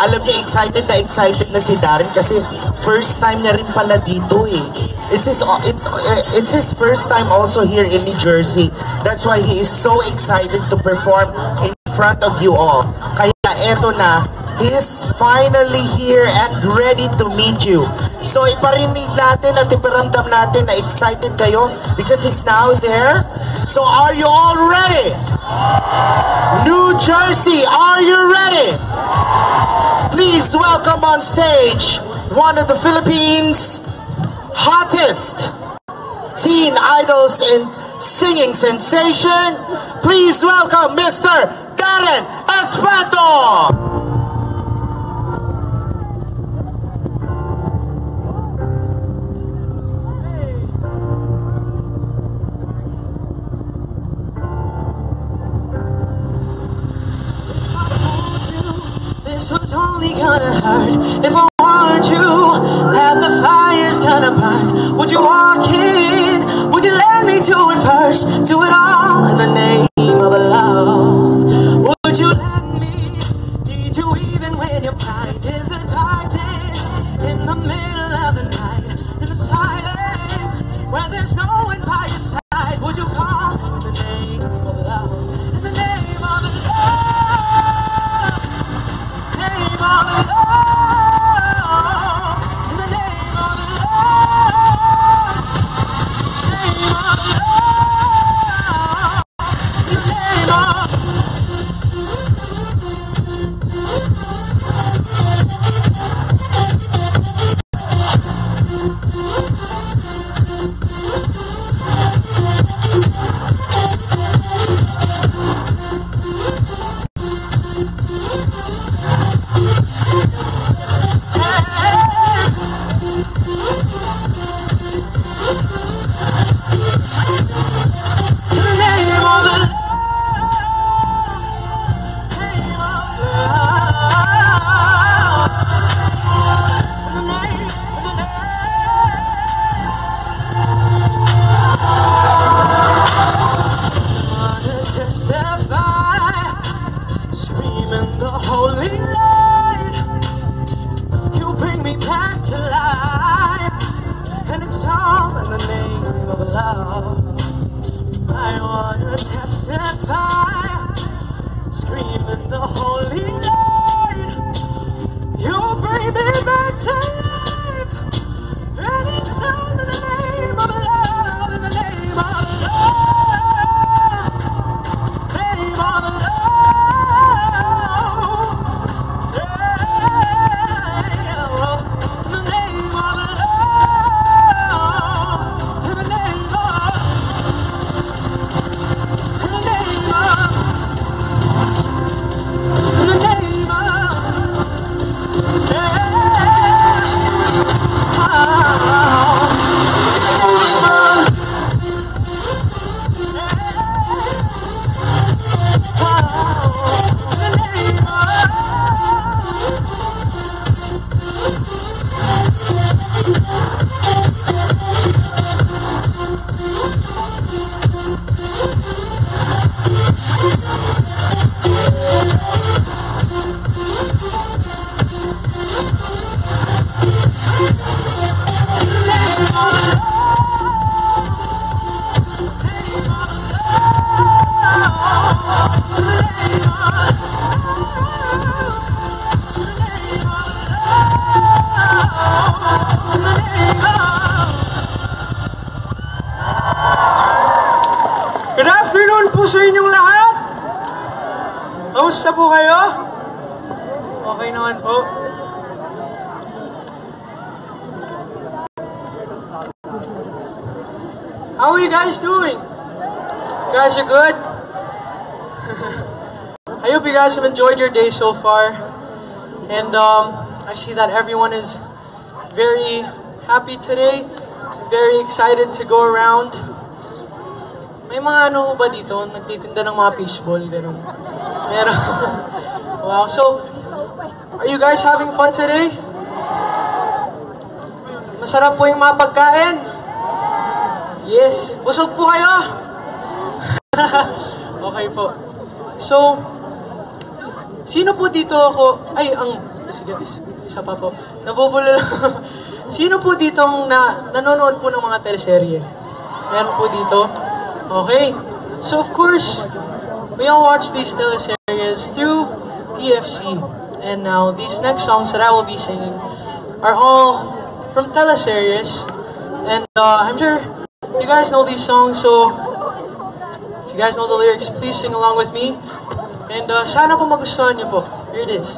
Alam niyo, excited na si Darren kasi first time niya rin pala dito eh. It's his first time also here in New Jersey. That's why he is so excited to perform in front of you all. Kaya eto na, he's finally here and ready to meet you. So iparinig natin at iparamdam natin na excited kayo because he's now there. So are you all ready? New Jersey, are you ready? Please welcome on stage one of the Philippines' hottest teen idols and singing sensation. Please welcome Mr. Darren Espanto! This was only gonna hurt if I warned you that the fire's gonna burn. Would you walk in? Would you let me do it first? Do it all in the name of love. Would you let me need you even when you're blind? In the darkness, in the middle of the night, in the silence, where there's no one by your side. Would you call in the name of love? In the name of love. Sa inyong lahat? Kamusta po kayo? Okay naman po. How are you guys doing? You guys are good? I hope you guys have enjoyed your day so far. And I see that everyone is very happy today. Very excited to go around. May mga ano ba dito? Nagtitinda ng mga fishball, gano'n. Meron. Wow. So, are you guys having fun today? Masarap po yung mga pagkain? Yes. Busog po kayo? Okay po. So, sino po dito ako? Ay, sige, isa pa po. Nabubulol lang. Sino po ditong nanonood po ng mga teleserye? Meron po dito? Okay. So of course, we all watch these teleseries through TFC. And now, these next songs that I will be singing are all from teleseries. And I'm sure you guys know these songs, so if you guys know the lyrics, please sing along with me. And sana po magustuhan niyo po. Here it is.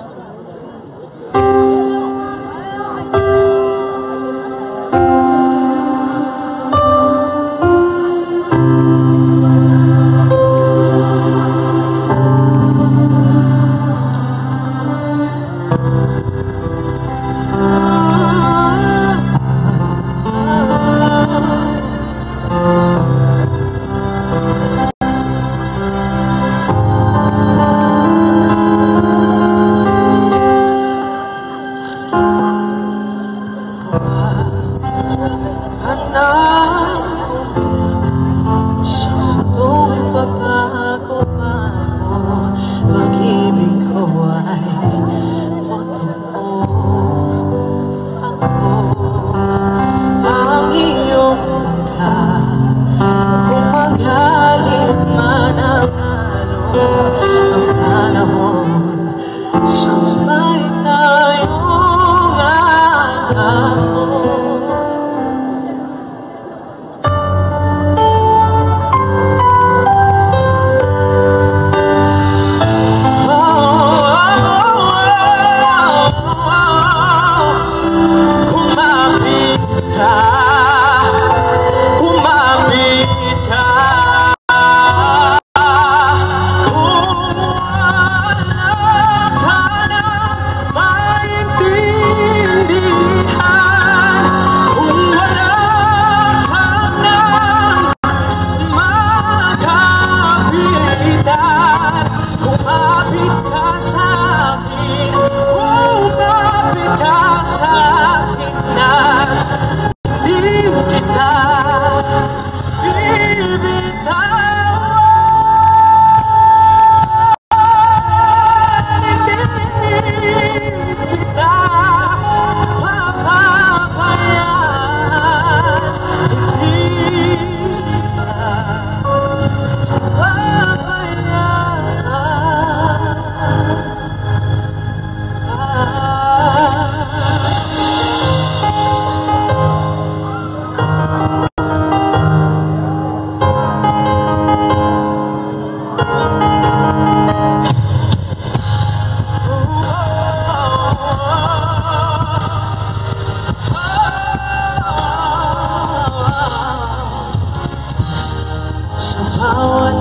Bawat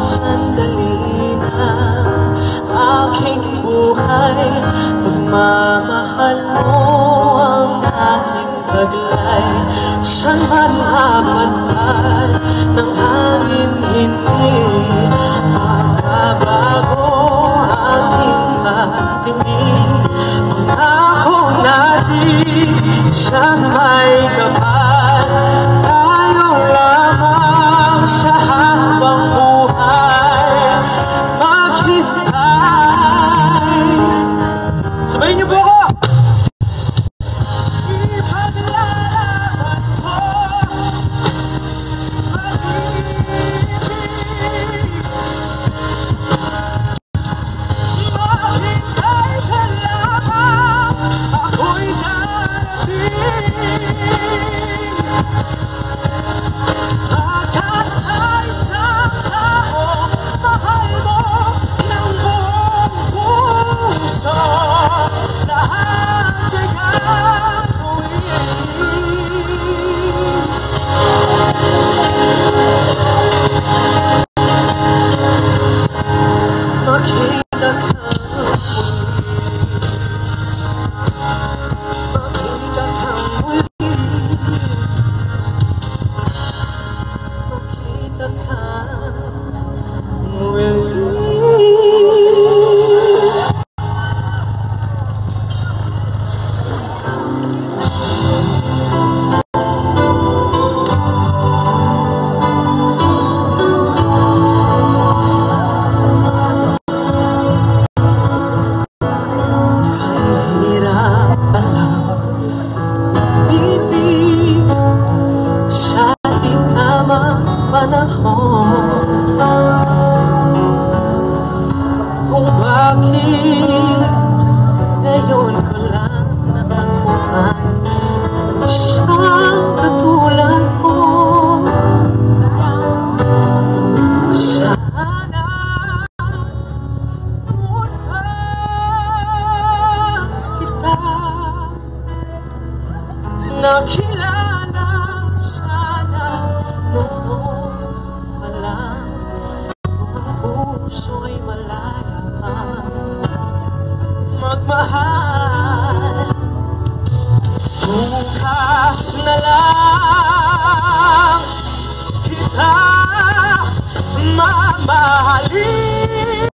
sandali na aking buhay, pagmamahal mo ang aking taglay. Saan man mapadpad ng hangin, hindi magbabago aking patingin. Pangako natin siyang may kapal, tayo lamang sa habang buhay maghintay. Sabayin niyo po ako! nakilala sana noon pa lang, kung ang puso'y malaya pa magmahal. Bukas na lang kita mamahalin,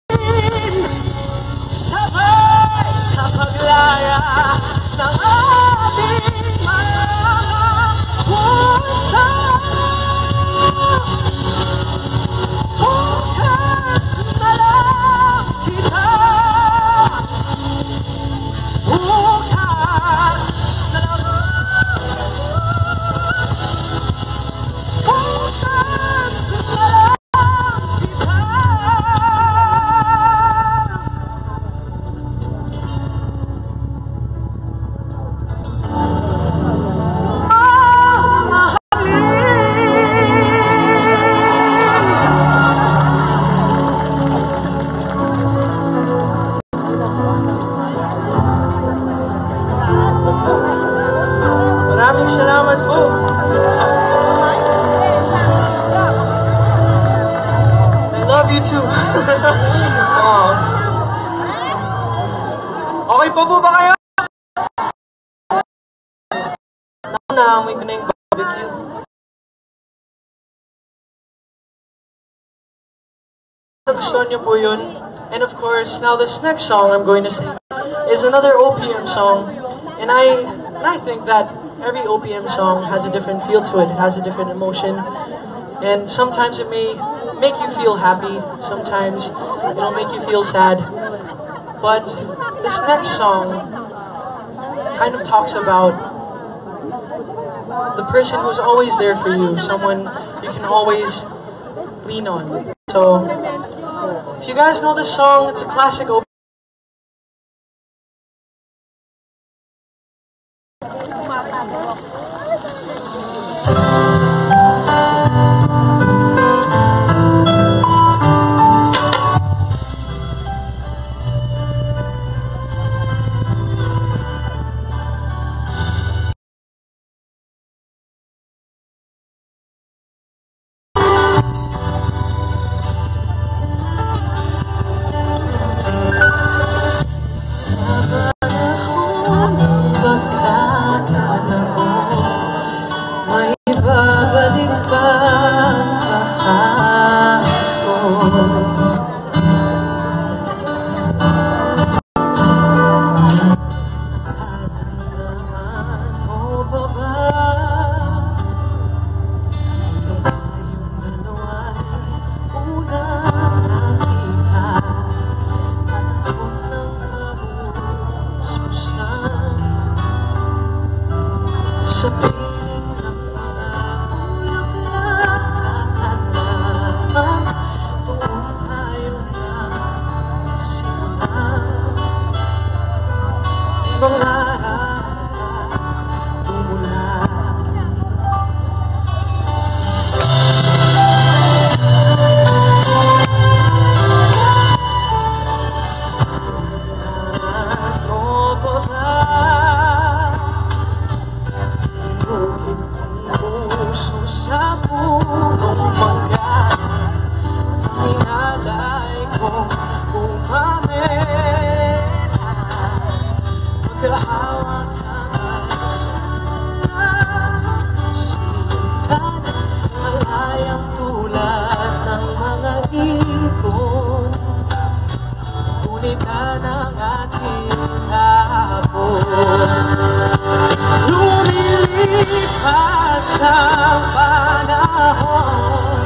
sabay sa paglaya ng ating mga puso. Bukas na lang kita, bukas na lang, bukas na lang kita. Maraming salamat po. I love you too. Oh. Okay po ba kayo? Naamoy ko na yung barbecue. Gusto niyo po yun? And of course, now this next song I'm going to sing is another OPM song. And I think that every OPM song has a different feel to it. It has a different emotion. And sometimes it may make you feel happy. Sometimes it'll make you feel sad. But this next song kind of talks about the person who's always there for you. Someone you can always lean on. So, if you guys know this song, it's a classic OPM. Sa piling ng mga bulaklak at halaman, doon tayo nagsimula. Mga tumula. Ano ba ba? Inukit kong puso sa punong mangga, hinalay kong umamin. Magkahawak hanggang sa sintan, malayang tulad ng mga ibon. Ngunit ng ating hapon, lumilipas ang panahon,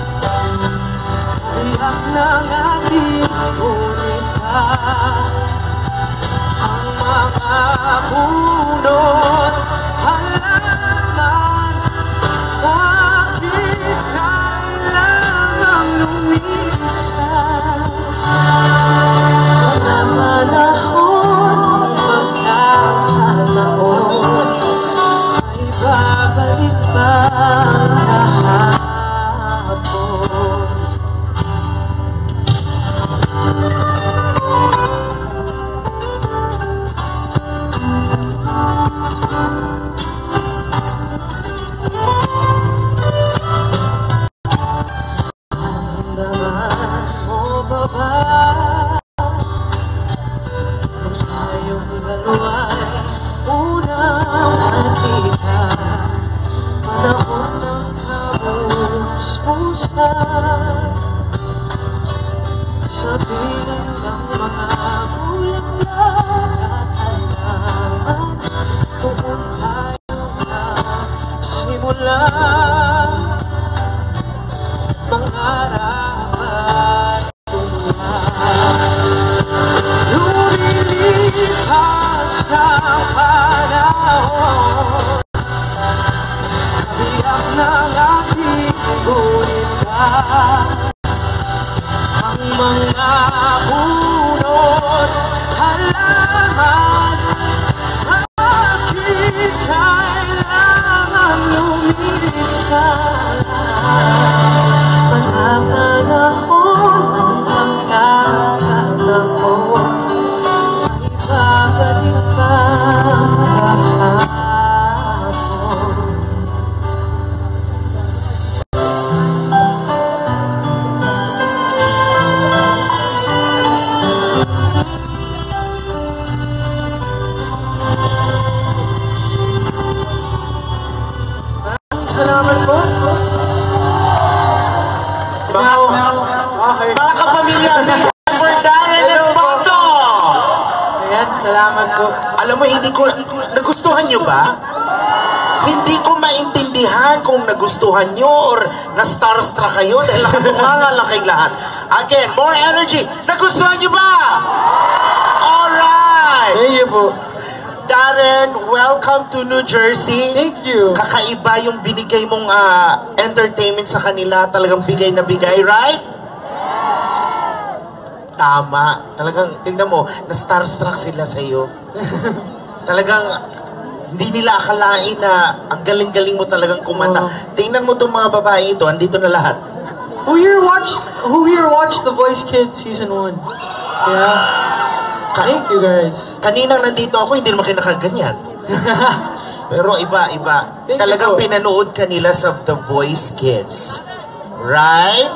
kabiyak ng ating unita, ang mga punot halaman, bakit kailangang lumisan? Mga panahon, magkakataon, ay babalik pa kahapon. ka sa piling ng mga bulaklak at halaman. Doon tayo na simula mangarap at lumilipas ang panahon, biyak ng ating ngunit ka. Ang mga bunot, halaman, bakit kailangan lumisan? Mga panahon ng pagkakataon, ibabalik pa kahapon. Salamat po. Okay. Mga kapamilya, for Darren Espoto! Ayan, salamat po. Alam mo, hindi ko, nagustuhan nyo ba? Hindi ko maintindihan kung nagustuhan nyo or na-starstruck kayo dahil nakatunganga lang kayong lahat. Again, more energy. Nagustuhan nyo ba? Alright! Thank you po. Darren, welcome to New Jersey. Thank you. Kakaiba yung binigay mong entertainment sa kanila. Talagang bigay na bigay, right? Tama. Talagang, tingnan mo, na-starstruck sila sa iyo. Talagang, hindi nila akalain na ang galing-galing mo talagang kumanta. Tingnan mo itong mga babae ito, andito na lahat. Who here watched The Voice Kids Season 1? Yeah. Thank you guys. Kaninang nandito ako, hindi naman kinakaganyan. Pero iba. Talagang pinanood ka nila sa The Voice Kids. Right?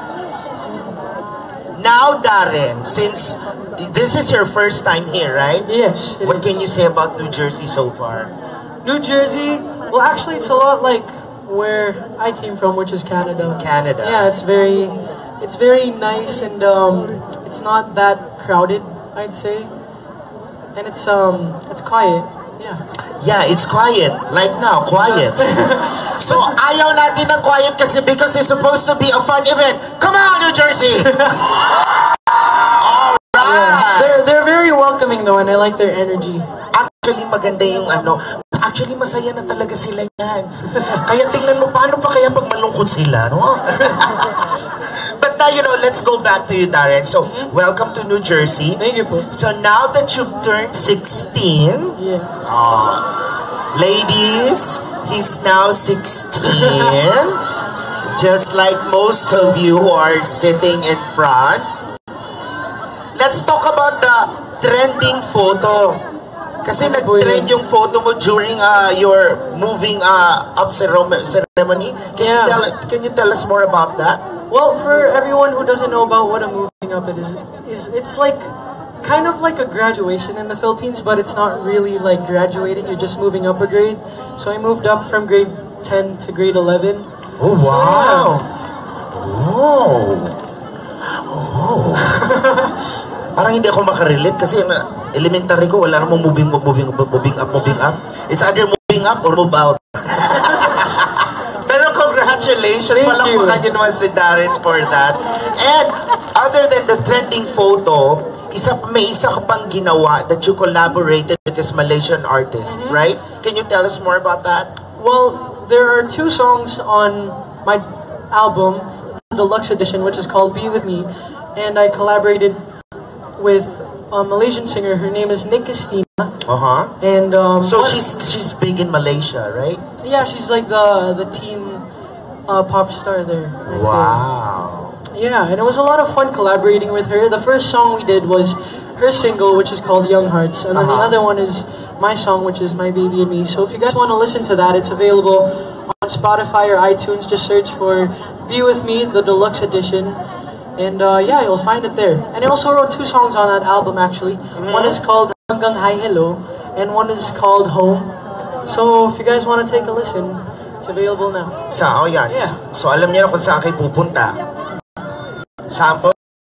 Now, Darren, since this is your first time here, right? Yes. What can you say about New Jersey so far? New Jersey, well actually it's a lot like where I came from, which is Canada. Canada. Yeah, it's very nice and it's not that crowded, I'd say. And it's quiet. Yeah. Yeah, it's quiet. Like now, quiet. So, ayaw natin ng quiet kasi because it's supposed to be a fun event. Come on, New Jersey! Alright! Yeah. They're very welcoming though, and I like their energy. Actually, maganda yung actually, masaya na talaga sila yan. Kaya tingnan mo, paano pa kaya pag malungkot sila, no? But now, let's go back to you, Darren. So, welcome to New Jersey. Thank you po. So, now that you've turned 16, Yeah. ladies, he's now 16. Just like most of you who are sitting in front. Let's talk about the trending photo. Kasi nag-trend yung photo mo during your moving up ceremony. Can you tell us more about that? Well, for everyone who doesn't know about what a moving up is it's like kind of like a graduation in the Philippines, but it's not really like graduating. You're just moving up a grade. So I moved up from grade 10 to grade 11. Oh, wow! Oh. Parang hindi ako makarelate kasi elementary ko, wala namang moving up. It's either moving up or move out. Pero congratulations, palakpakan niyo naman si Darren for that. And other than the trending photo, may isa ka pang ginawa that you collaborated with this Malaysian artist, right? Can you tell us more about that? Well, there are 2 songs on my album, the deluxe edition, which is called Be With Me, and I collaborated with a Malaysian singer. Her name is Nick Castina. And so she's big in Malaysia, right? Yeah, she's like the teen pop star there. Wow. Yeah, and it was a lot of fun collaborating with her. The first song we did was her single, which is called Young Hearts, and then the other one is my song, which is My Baby and Me. So if you guys want to listen to that, it's available on Spotify or iTunes. Just search for Be With Me, the deluxe edition. And yeah, you'll find it there. And I also wrote 2 songs on that album, actually. One is called Hanggang Hi Hello, and one is called Home. So if you guys want to take a listen It's available now. Oh yan. Yeah. So alam niyo na kung saan kayo pupunta. Sample.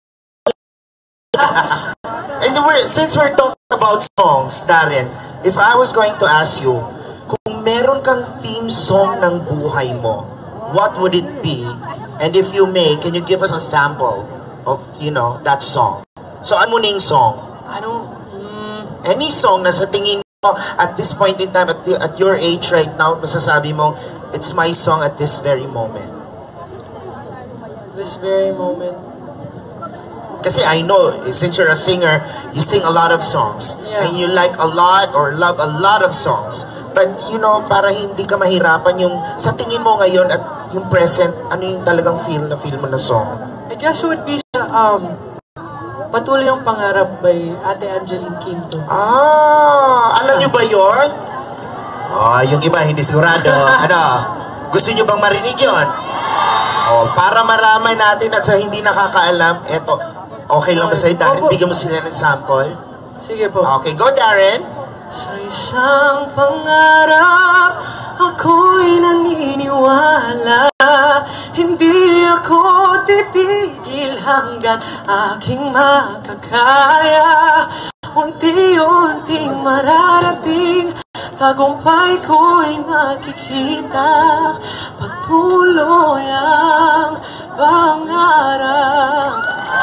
And since we're talking about songs, Darren, if I was going to ask you, kung meron kang theme song ng buhay mo, what would it be? And if you may, can you give us a sample of, that song? So ano ning song? I don't... Any song na sa tingin mo at this point in time, at your age right now, masasabi mo, it's my song at this very moment. This very moment. Kasi I know, since you're a singer, you sing a lot of songs. Yeah. And you like a lot or love a lot of songs. But, para hindi ka mahirapan yung, sa tingin mo ngayon at yung present, ano yung talagang feel mo na song? I guess it would be sa, Patuloy ang Pangarap by Ate Angeline Quinto. Alam niyo ba yun? Yung iba hindi sigurado. Gusto niyo bang marinig yun? Para maraman natin at sa hindi nakakaalam, eto, okay lang ba sa'yo, Darren? Opo. Bigyan mo sila ng sample. Sige po. Okay, go, Darren. Sa isang pangarap, ako'y naniniwala. Hindi ako titigil hanggang aking makakaya. Unti-unting mararating, tagumpay ko'y nakikita. Patuloy ang pangarap.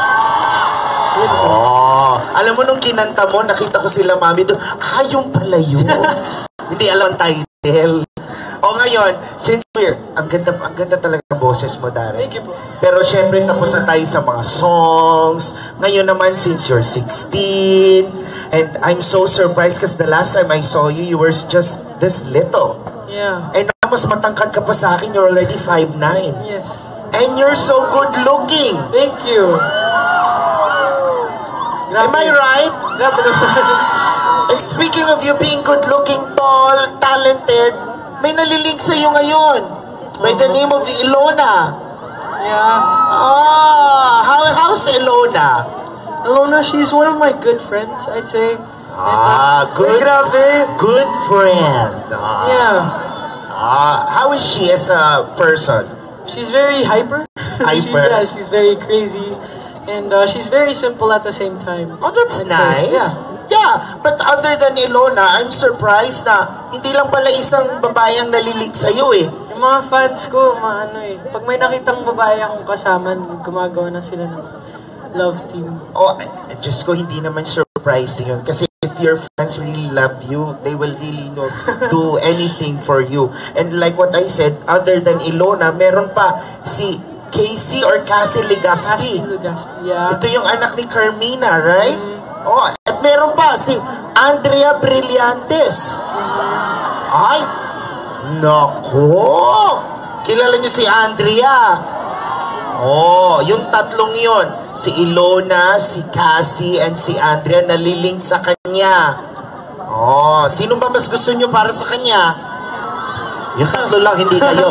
Alam mo, nung kinanta mo, nakita ko sila, mami, doon, yung pala yun. Hindi alam ang title. Ngayon, since ang ganda talaga ng boses mo, Darren. Thank you po. Pero syempre, tapos na tayo sa mga songs. Ngayon naman, since you're 16, and I'm so surprised because the last time I saw you, you were just this little. Yeah. And mas matangkad ka pa sa akin, you're already 5'9". Yes. And you're so good looking. Thank you. Am I right? Grabe naman. And speaking of you being good-looking, tall, talented, may nalilink sa iyo ngayon. By the name of Ilona. Yeah. How's Ilona? Ilona, she's one of my good friends, I'd say. Good. Grabe. Good friend. Yeah. How is she as a person? She's very hyper. Hyper? She's very crazy. And she's very simple at the same time. Oh, that's I'd say. nice. Yeah, but other than Ilona, I'm surprised na hindi lang pala isang babae ang nalilig sa'yo eh. Yung mga fans ko, pag may nakitang babae akong kasama, gumagawa na sila ng love team. Diyos ko, hindi naman surprising yun. Kasi if your fans really love you, they will really do anything for you. And like what I said, other than Ilona, meron pa si Casey or Cassie Legaspi. Yeah. Ito yung anak ni Carmina, right? At meron pa si Andrea Brillantes. Ay, nako! Kilala niyo si Andrea? Yung tatlong yon, si Ilona, si Cassie, and si Andrea naliling sa kanya. Sino ba mas gusto niyo para sa kanya? Yung tatlo lang, hindi kayo.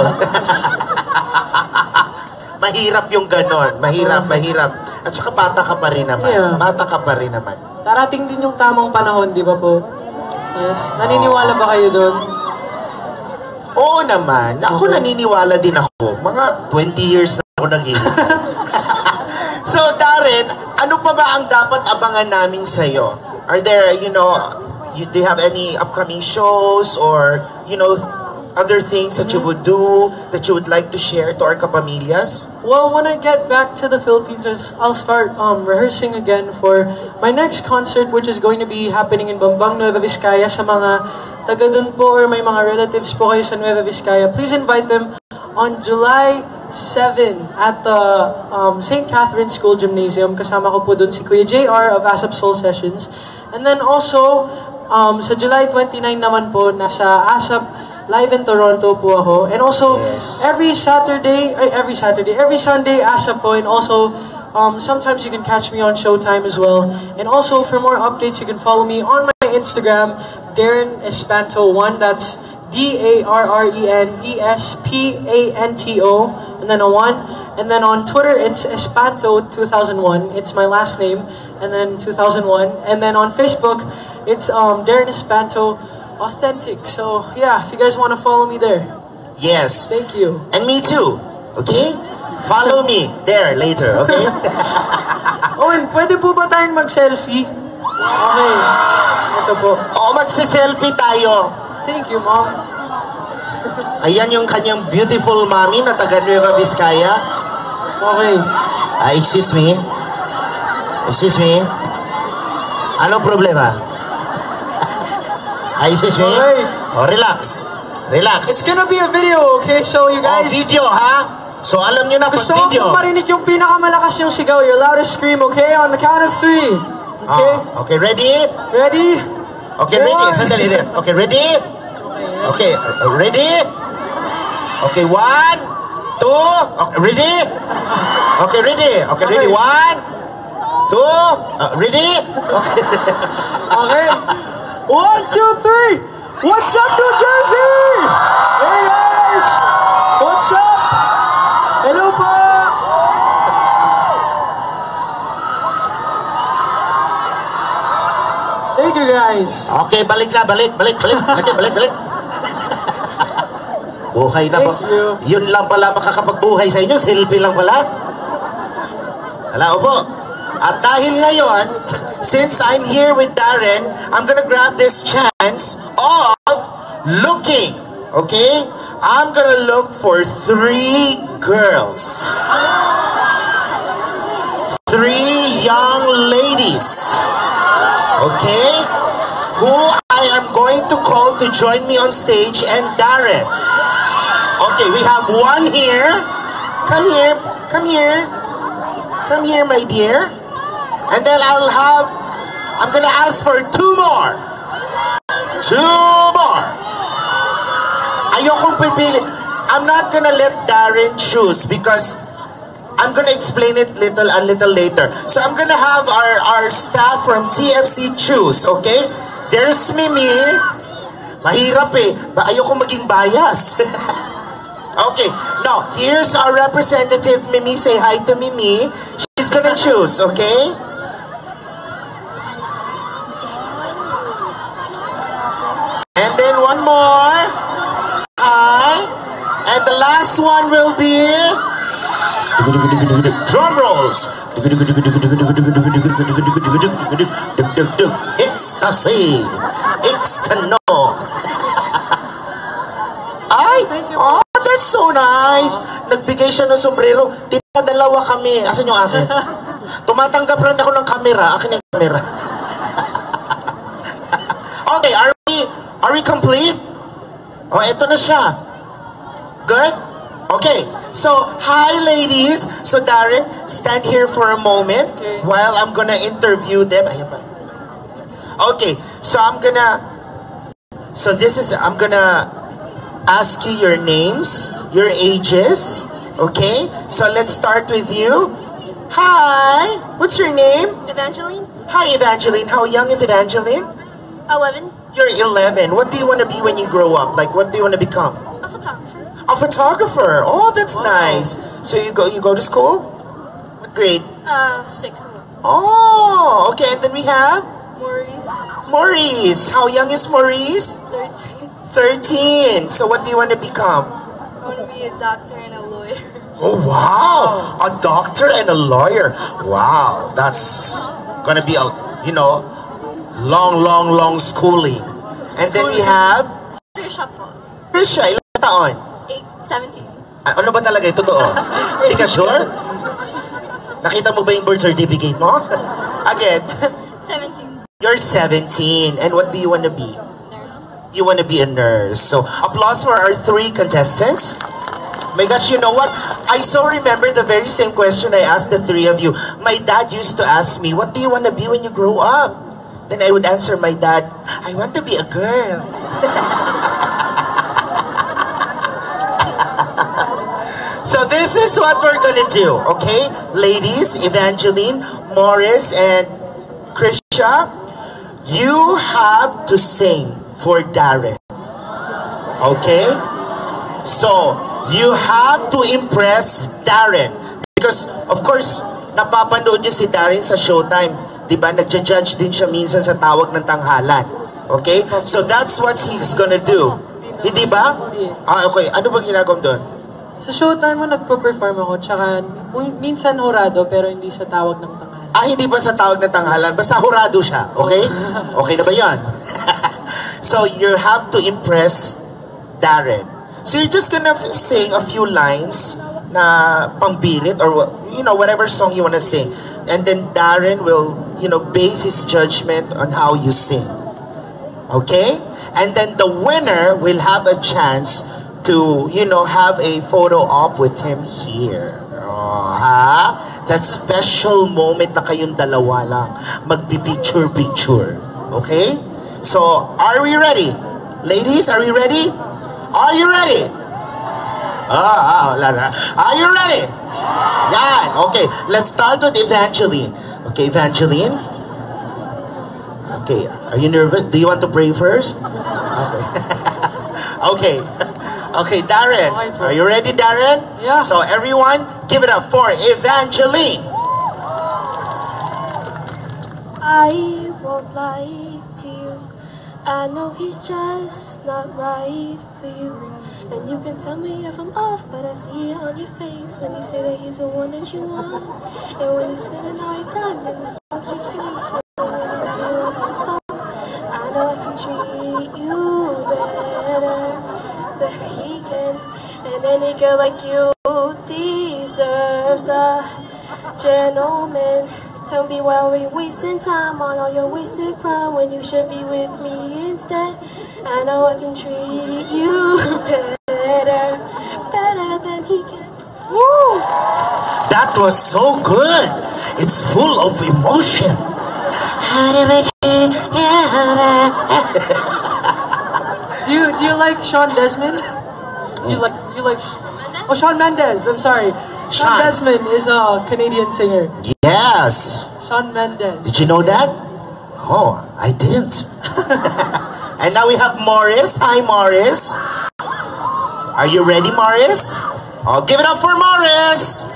Mahirap yung ganon. Mahirap. At saka bata ka pa rin naman. Yeah. Bata ka pa rin naman. Darating din yung tamang panahon, di ba po? Yes. Naniniwala ba kayo doon? Oo naman. Ako naniniwala din ako. Mga 20 years na ako nag-inig. So, Darren, ano pa ba ang dapat abangan namin sa'yo? Are there, do you have any upcoming shows or, other things that you would do, that you would like to share to our kapamilyas? Well, when I get back to the Philippines, I'll start rehearsing again for my next concert, which is going to be happening in Bambang, Nueva Vizcaya. Sa mga taga dun po or may mga relatives po kayo sa Nueva Vizcaya, please invite them on July 7 at the St. Catherine School Gymnasium. Kasama ko po dun si Kuya JR of ASAP Soul Sessions. And then also, sa July 29 naman po, nasa ASAP live in Toronto po ako. And also, every Sunday, ASAP po. And also, sometimes you can catch me on Showtime as well. And also, for more updates, you can follow me on my Instagram, Darren Espanto1. That's DarrenEspanto. And then a 1. And then on Twitter, it's Espanto2001. It's my last name. And then 2001. And then on Facebook, it's Darren Espanto Authentic. So yeah, if you guys want to follow me there. Yes. Thank you. And me too. Okay? Follow me there later, okay? Owen, pwede po ba tayong mag-selfie? Okay. Ito po. Oo, magsiselfie tayo. Thank you, Mom. Ayan yung kanyang beautiful mommy na taga Nueva Vizcaya. Okay. Excuse me? Excuse me? Anong problema? Excuse me? Okay. Oh, relax. Relax. It's gonna be a video, okay? So you Oh, guys... video, ha? So, alam nyo na pag Gusto ko video. pong marinig yung pinakamalakas yung sigaw. Your loudest scream, okay? On the count of 3. Okay? Okay, ready? Ready? Okay, ready. One. Sandali. Okay, ready? Okay, ready? Okay, 1, 2. Okay, ready? Okay, ready. Okay, ready. 1, 2. Ready? Okay. Okay. 1, 2, 3. What's up, New Jersey? Hey guys! What's up? Hello po! Thank you guys. Okay, balik. Balik. Buhay na ba? Thank you. Yun lang pala makakapagbuhay sa inyo. Selfie lang pala. Hala, opo. At dahil ngayon, since I'm here with Darren, I'm gonna grab this chance of looking. Okay? I'm gonna look for 3 girls. 3 young ladies. Okay? Who I am going to call to join me on stage and Darren. Okay, we have one here. Come here, my dear. And then I'm gonna ask for 2 more. 2 more. Ayokong pipili. I'm not gonna let Darren choose because I'm gonna explain it a little later. So I'm gonna have our staff from TFC choose, okay? There's Mimi. Mahirap eh. Ayoko maging bias. Okay, now, here's our representative, Mimi. Say hi to Mimi. She's gonna choose, okay? And then one more. Hi. And the last one will be... Drum rolls. Ecstasy. Extano. Ay! Oh, that's so nice. Nagbigay siya ng sombrero. Tinadalawa kami. Asan yung akin? Tumatanggap rin ako ng kamera. Akin yung kamera. Okay, are we complete? Oh, eto na siya. Good? Okay, so, hi ladies. So, Darren, stand here for a moment while I'm gonna interview them. Ayan pa. Okay, so I'm gonna ask you your names, your ages, okay? So, let's start with you. Hi, what's your name? Evangeline, Hi, Evangeline. How young is Evangeline? 11, You're 11. What do you want to be when you grow up? Like, what do you want to become? a photographer. A photographer. Oh, that's nice. So you go to school? What grade? 6, Oh, okay. And then we have Maurice, Maurice. How young is Maurice? 13. 13. So what do you want to become? I want to be a doctor and a lawyer. Oh, wow. A doctor and a lawyer. Wow. That's gonna be long schooling. And then we have Trisha po, Krisha. Ilang taon? 17. Ano ba talaga ito? Totoo? Hindi ka sure? Nakita mo ba yung birth certificate mo? Again, 17. you're 17. And what do you want to be? Nurse. You want to be a nurse. So, applause for our 3 contestants. My gosh, you know what? I so remember the very same question I asked the 3 of you. My dad used to ask me, what do you want to be when you grow up? Then I would answer my dad, I want to be a girl. So this is what we're gonna do, okay? Ladies, Evangeline, Morris, and Krisha, you have to sing for Darren. Okay? So, you have to impress Darren. Because, of course, napapanood niyo si Darren sa Showtime. Diba? Nagja-judge din siya minsan sa tawag ng tanghalan. Okay? So, that's what he's gonna do. Hindi ba? Hindi. Ah, okay. Ano bang ginagawa mo doon? Sa showtime mo, nagpo-perform ako, tsaka minsan horado, pero hindi siya tawag ng tanghali. Ah, hindi ba sa tawag ng tanghalan? Basta hurado siya, okay? Okay na ba yan? So, you have to impress Darren. So, you're just gonna sing a few lines na pangbirit or, whatever song you wanna sing. And then Darren will, base his judgment on how you sing. Okay? And then the winner will have a chance to, have a photo op with him here. Oh, ha? That special moment na kayong dalawa lang. Magpipicture-picture. Okay? So, are we ready? Ladies, are we ready? Are you ready? Are you ready? Yan. Okay, let's start with Evangeline. Okay, Evangeline? Okay, are you nervous? Do you want to pray first? Okay. Okay. Okay, Darren. Are you ready, Darren? Yeah. So everyone, give it up for Evangeline. I won't lie to you. I know he's just not right for you. And you can tell me if I'm off, but I see it on your face when you say that he's the one that you want. And when you're spending all your time in this wrong situation, and he wants to stop, I know I can treat you better than he can. And any girl like you deserves a gentleman. Tell me why we wasting time on all your wasted crime when you should be with me instead. I know I can treat you better than he can. Woo! That was so good. It's full of emotion. Do you like Shawn Desmond? You like Oh, Shawn Mendes. I'm sorry. Shawn Shawn. Desmond is a Canadian singer. Yes. Shawn Mendes. Did you know that? Oh, I didn't. And now we have Morris. Hi, Morris. Are you ready, Morris? Oh, give it up for Morris.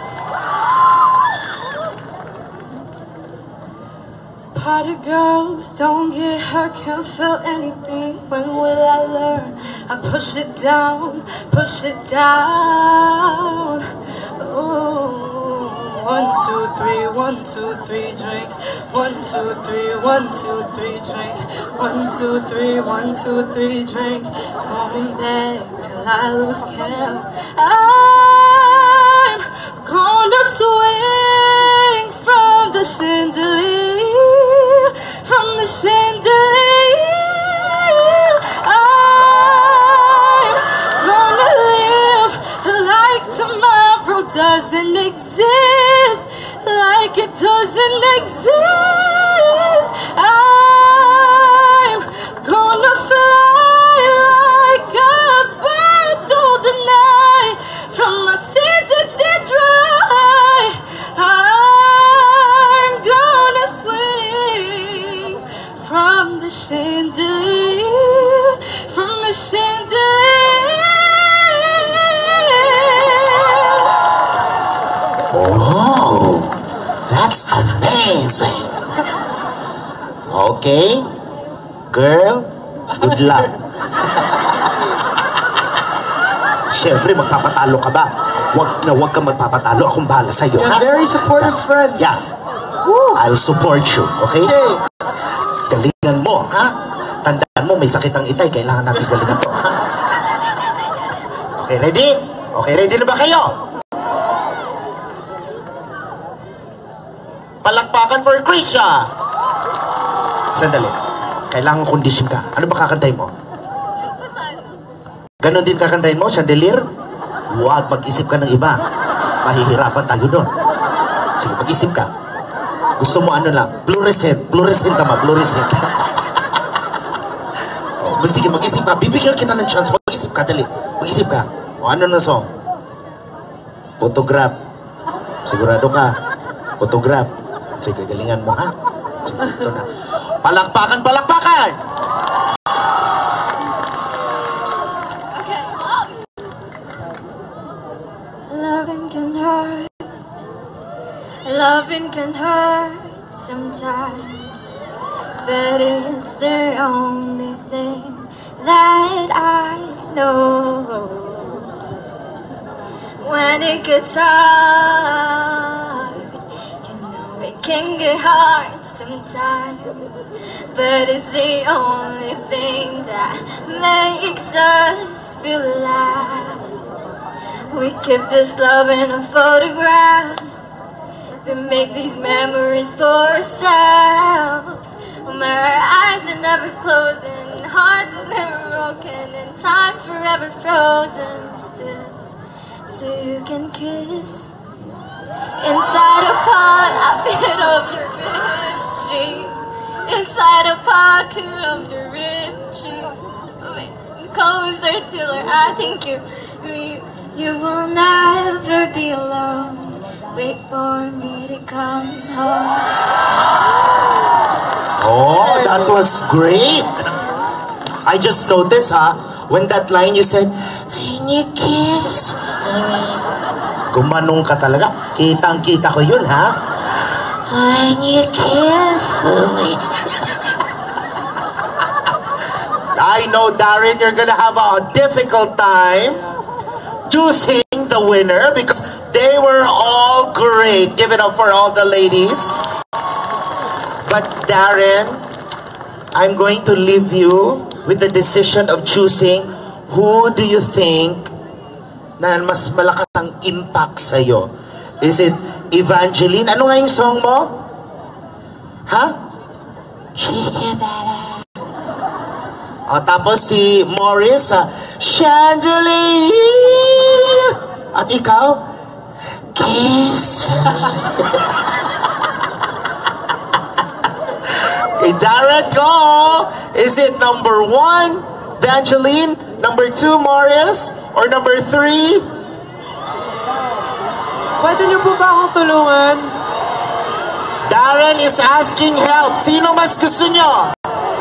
Party girls don't get hurt, can't feel anything. When will I learn? I push it down, push it down. Oh. 1, 2, 3, 1, 2, 3, drink. 1, 2, 3, 1, 2, 3, drink. 1, 2, 3, 1, 2, 3, drink. Going back till I lose count. I'm gonna swing from the chandelier, from the chandelier. I'm gonna live like tomorrow doesn't exist, like it doesn't exist. I'm gonna fly like a bird through the night, from my tears as they dry. I'm gonna swing from the chandelier, from the chandelier. Oh, that's amazing. Okay, girl, good luck. Siyempre, magpapatalo ka ba? Wag ka magpapatalo. Akong bahala sa'yo, We ha? have very supportive friends. Yeah. Woo! I'll support you, okay? Okay. Galingan mo, ha? Tandaan mo, may sakit ang itay. Kailangan natin galingan to, ha? Okay, ready? Okay, ready na ba kayo? Palakpakan for Krisha! Sandali. Kailangan kondisyon ka. Ano ba kakantay mo? Ganon din kakantayin mo, chandelier? Huwag mag-isip ka ng iba. Mahihirapan tayo doon. Sige, mag-isip ka. Gusto mo ano lang? Fluorescent. Fluorescent tama, fluorescent. Oh, sige, mag-isip ka. Bibigyan kita ng chance. Mag-isip ka, dali. Mag-isip ka. O ano na song? Photograph. Sigurado ka. Photograph. Sige, galingan mo, ha? Sige, ito na. Palakpakan, palakpakan! Okay. Loving can hurt. Loving can hurt sometimes, but it's the only thing that I know when it gets hard. You know it can get hard sometimes, but it's the only thing that makes us feel alive. We keep this love in a photograph. We make these memories for ourselves. Where our eyes are never closing, hearts are never broken, and time's forever frozen still. So you can kiss inside a pocket of your ripped jeans, inside a pocket of your ripped jeans. Wait, closer till I think you will never be alone. Wait for me to come home. Oh, that was great. I just noticed, when that line you said, "I need kiss." Gumanong ka talaga. Kitang-kita ko yun, ha? I need kiss. I know, Darren, you're gonna have a difficult time choosing the winner because they were all great. Give it up for all the ladies. But Darren, I'm going to leave you with the decision of choosing who do you think na mas malakas ang impact sa'yo. Is it Evangeline? Ano nga yung song mo? Ha? Tapos si Morris, Chandelier! At ikaw? Kiss. Okay, Darren, go! Is it number 1, Evangeline? Number 2, Morris? Or number 3? Pwede niyo po ba akong tulungan? Darren is asking help. Sino mas gusto nyo?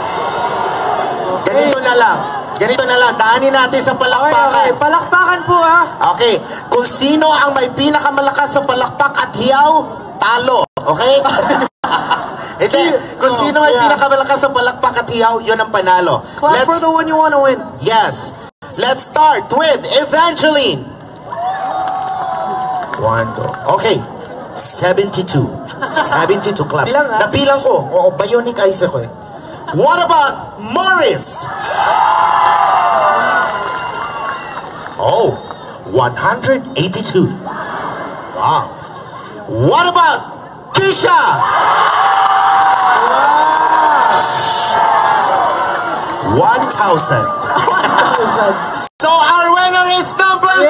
Ganito na lang. Ganito na lang. Daanin natin sa palakpakan. Okay. Palakpakan po, ha? Okay. Kung sino ang may pinakamalakas sa palakpak at hiyaw, talo. Okay? Hindi. Kung sino may pinakamalakas sa palakpak at hiyaw, yun ang panalo. Clap for the one you wanna win. Yes. Let's start with Evangeline. 1, 2. Okay. 72. 72 claps. Bilang, ha? Napilang ko. Oo, bionic eyes ako eh. What about Morris? Oh, 182. Wow. What about Tisha? 1,000. So our winner is number 3.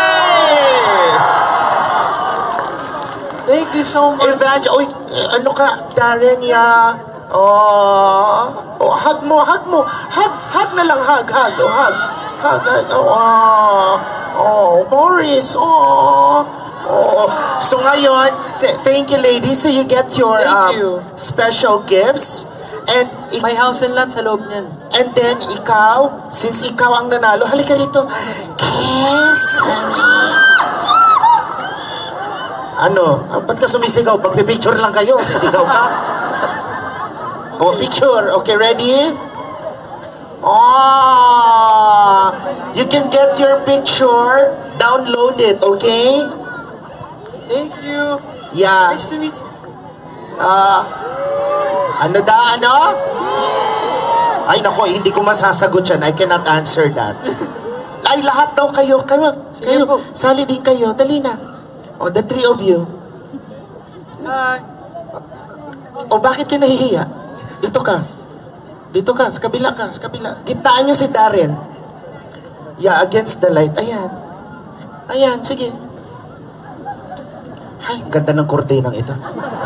Thank you so much. Oy, ano ka, Darren, ya? Hug mo. Hug na lang, hug. Boris, So ngayon, thank you ladies. So you get your Thank you. special gifts. And May house and lot sa loob niyan. And then ikaw, since ikaw ang nanalo, halika rito. Kiss. Ano? Ba't ka sumisigaw? Pagpipicture lang kayo, sisigaw ka. Picture. Okay, ready? You can get your picture. Download it, okay? Thank you. Yeah. Nice to meet you. Ano? Ay, nako, hindi ko masasagot yan. I cannot answer that. Ay, lahat daw kayo. Sige po. Sali din kayo. Dali na. The 3 of you. Hi. Bakit ka nahihiya? Dito ka. Sa kabila ka. Kitaan niyo si Darren. Yeah, against the light. Ayan, sige. Ay, ganda ng kortenang ito.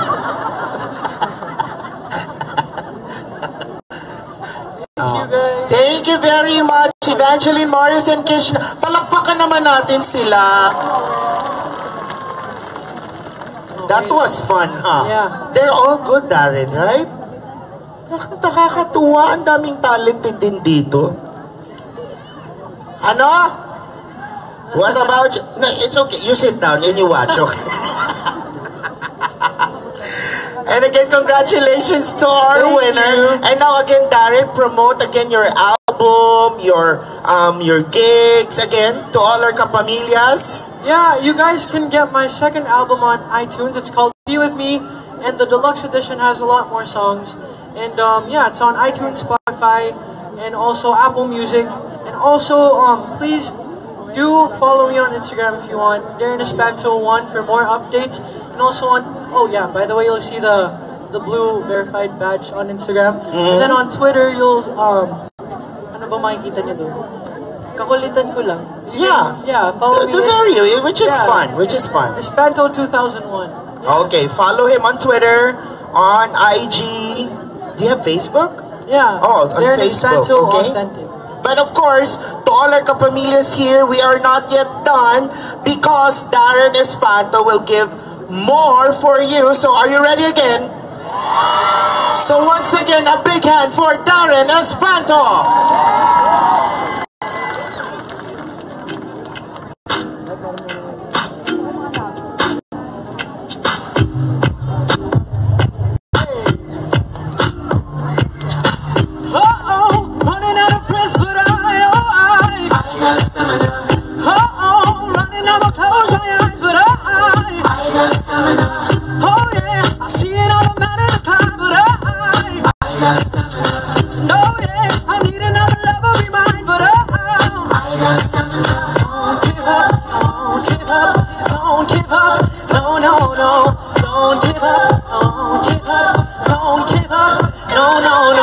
Thank you very much, Evangeline, Morris, and Kishna. Palakpakan naman natin sila. That was fun, huh? Yeah. They're all good, Darren, right? Nakakatuwa. Ang daming talented din dito. Ano? What about you? No, it's okay. You sit down and you watch, okay? And again, congratulations to our winner. And now again, Darren, promote again your album. album, your gigs again to all our kapamillas? Yeah, you guys can get my second album on iTunes. It's called Be With Me, and the deluxe edition has a lot more songs. And yeah, it's on iTunes, Spotify, and also Apple Music. And also, please do follow me on Instagram if you want, Darren Espanto1 for more updates. And also on, oh yeah, by the way, you'll see the blue verified badge on Instagram. And then on Twitter, you'll, ano ba makikita niyo doon? Kakulitan ko lang. Yeah, follow me. The very, which is fun, which is fun. Espanto 2001. Yeah. Okay, follow him on Twitter, on IG. Do you have Facebook? Yeah. Oh, on Darren Facebook, Espanto okay. Authentic. But of course, to all our kapamillas here, we are not yet done because Darren Espanto will give more for you. So are you ready again? So once again, a big hand for Darren Espanto. Running out of breath, but I got stamina. Running out of close my eyes, but I got stamina. Oh yeah, I see it all the man in the climb, but I got stamina. No yeah, I need another level be mine, but I got stamina. Don't give up, don't give up, don't give up. No, no, no, don't give up, don't give up, don't give up. No, no, no.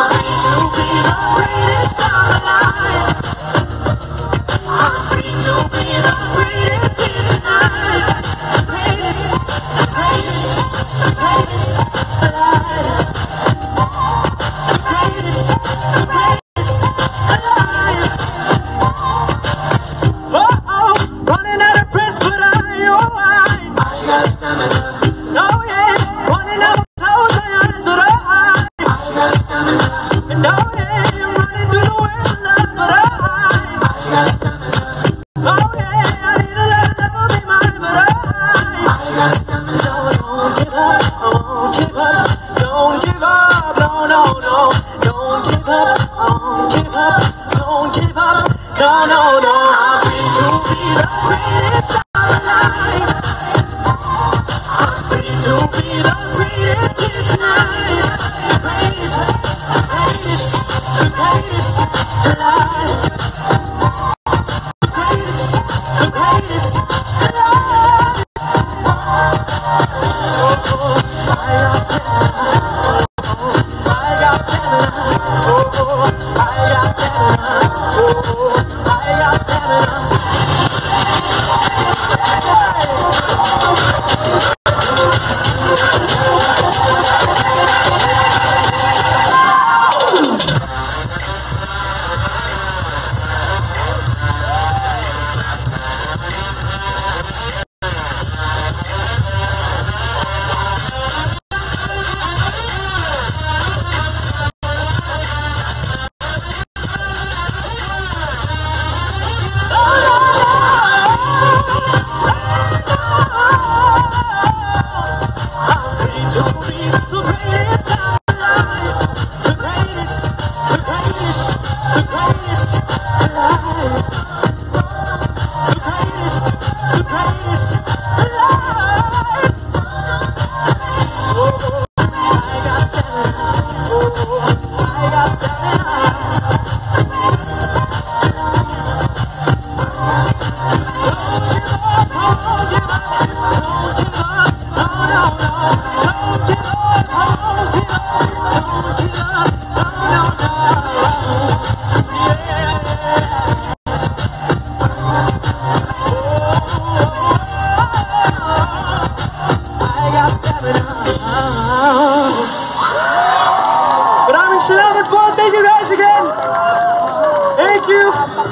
Thank you guys again. Thank you.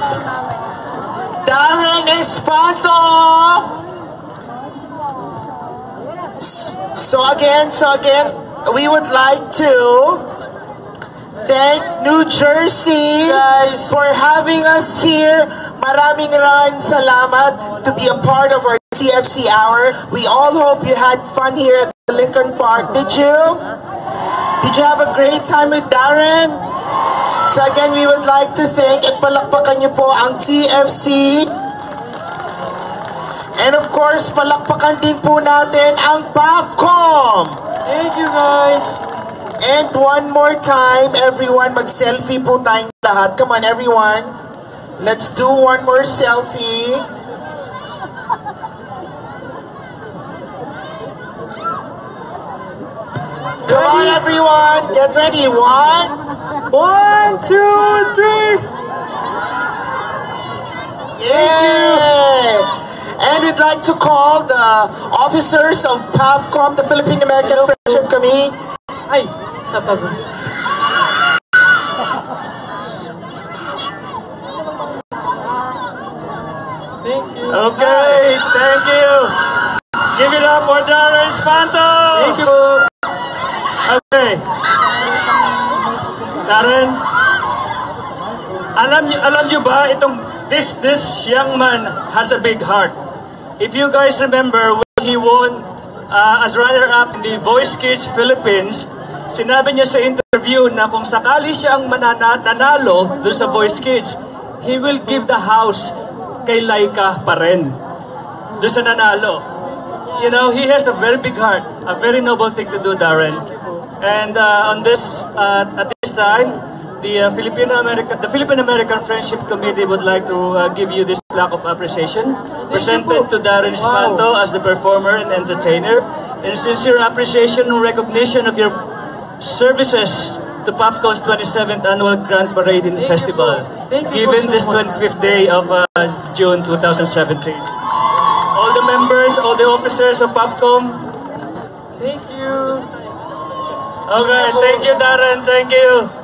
Darren Espanto. So again, we would like to thank New Jersey for having us here. Maraming salamat to be a part of our TFC Hour. We all hope you had fun here at the Lincoln Park. Did you? Did you have a great time with Darren? So again, we would like to thank at palakpakan niyo po ang TFC. And of course, palakpakan din po natin ang PAFCOM. Thank you, guys. And one more time, everyone, mag-selfie po tayong lahat. Come on, everyone. Let's do one more selfie. Come on, everyone. Get ready. 1, 1, 2, 3. Yay! And we'd like to call the officers of PAFCOM, the Philippine American Friendship Committee. Ay, sa tabi. Thank you. Okay, thank you. Give it up for Darren Espanto. Thank you. Okay. Darren, alam niyo ba itong this young man has a big heart. If you guys remember when he won as runner-up in the Voice Kids Philippines, sinabi niya sa interview na kung sakali siya ang nanalo doon sa Voice Kids, he will give the house kay Laika pa rin. Doon sa nanalo. You know, he has a very big heart, a very noble thing to do, Darren. And on this, at this time, the Philippine American Friendship Committee would like to give you this plaque of appreciation, presented to Darren Espanto as the performer and entertainer, in sincere appreciation and recognition of your services to PAFCOM's 27th Annual Grand Parade and Festival, given this 25th day of June 2017. All the members, all the officers of PAFCOM, Thank you. okay, thank you, Darren, thank you.